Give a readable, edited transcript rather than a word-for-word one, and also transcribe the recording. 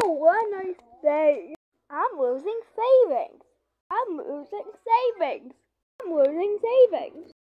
Oh, what a nice day. I'm losing savings. I'm losing savings. I'm losing savings.